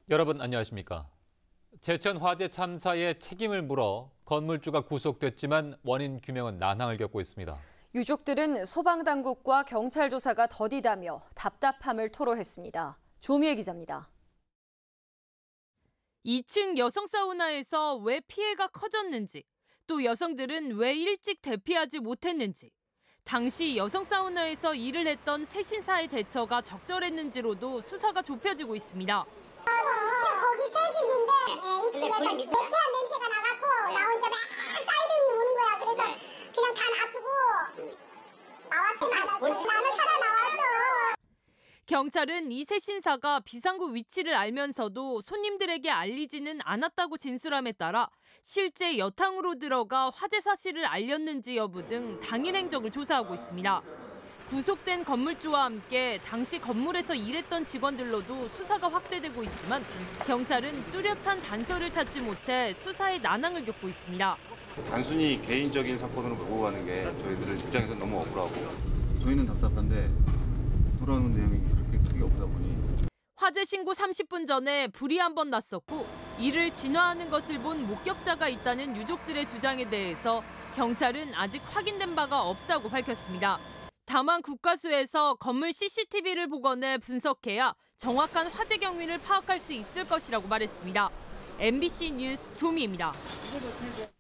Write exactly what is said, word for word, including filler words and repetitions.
여러분 안녕하십니까? 제천 화재 참사의 책임을 물어 건물주가 구속됐지만 원인 규명은 난항을 겪고 있습니다. 유족들은 소방당국과 경찰 조사가 더디다며 답답함을 토로했습니다. 조미애 기자입니다. 이 층 여성 사우나에서 왜 피해가 커졌는지, 또 여성들은 왜 일찍 대피하지 못했는지, 당시 여성 사우나에서 일을 했던 새 신사의 대처가 적절했는지로도 수사가 좁혀지고 있습니다. 거기 세진인데 이 층에서 매캐한 냄새가 나갖고 나 혼자 막 사이렌이 우는 거야. 그래서 그냥 다 놔두고 나왔어. 나는 살아나왔어. 경찰은 이 새 신사가 비상구 위치를 알면서도 손님들에게 알리지는 않았다고 진술함에 따라 실제 여탕으로 들어가 화재 사실을 알렸는지 여부 등 당일 행적을 조사하고 있습니다. 구속된 건물주와 함께 당시 건물에서 일했던 직원들로도 수사가 확대되고 있지만 경찰은 뚜렷한 단서를 찾지 못해 수사에 난항을 겪고 있습니다. 단순히 개인적인 사건으로 몰고 가는 게 저희들 입장에서 너무 억울하고 저희는 답답한데 돌아오는 내용이 그렇게 크게 없다 보니 화재 신고 삼십 분 전에 불이 한 번 났었고 이를 진화하는 것을 본 목격자가 있다는 유족들의 주장에 대해서 경찰은 아직 확인된 바가 없다고 밝혔습니다. 다만 국가수에서 건물 씨씨티비를 복원해 분석해야 정확한 화재 경위를 파악할 수 있을 것이라고 말했습니다. 엠비씨 뉴스 조미입니다.